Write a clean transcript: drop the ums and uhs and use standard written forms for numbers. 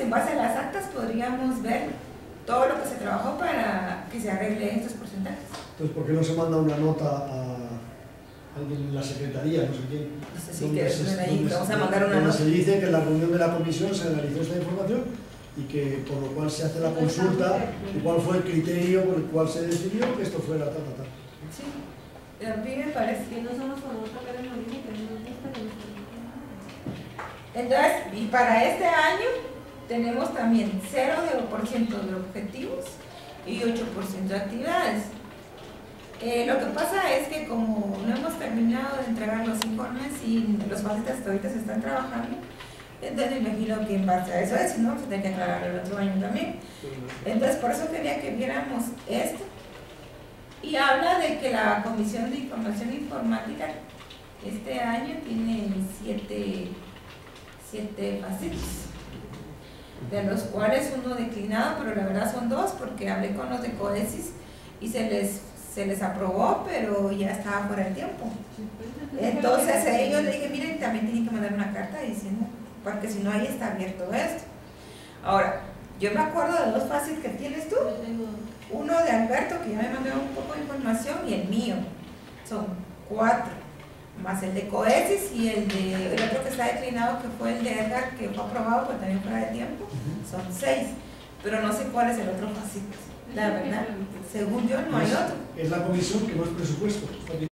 en base a las actas podríamos ver todo lo que se trabajó para que se arregle estos porcentajes. Entonces, ¿por qué no se manda una nota a alguien en la secretaría, no sé quién? No sé si quieres poner ahí, vamos a mandar una nota. Se dice que en la reunión de la comisión se analizó esta información y que por lo cual se hace la consulta y cuál fue el criterio por el cual se decidió que esto fuera tal. Sí, a mí me parece. Que no somos como tocar en origen, que no nos gusta que nos Entonces, y para este año tenemos también 0% de objetivos y 8% de actividades. Lo que pasa es que como no hemos terminado de entregar los informes y los facetas que ahorita se están trabajando, entonces me imagino que en base a eso es, ¿no? Se tiene que aclarar el otro año también. Entonces, por eso quería que viéramos esto. Y habla de que la Comisión de Información Informática este año tiene 7 facetas, de los cuales uno declinado, pero la verdad son 2 porque hablé con los de COESIS y se les aprobó, pero ya estaba fuera de tiempo. Entonces a ellos le dije, miren, también tienen que mandar una carta diciendo, porque si no ahí está abierto esto. Ahora, yo me acuerdo de 2 fases que tienes tú, uno de Alberto que ya me mandó un poco de información y el mío, son 4, más el de COESIS y el otro que está declinado que fue el de Edgar que fue aprobado pero también fuera de tiempo, son 6, pero no sé cuál es el otro facito, la verdad, según yo no hay otro. Es la comisión que no es presupuesto.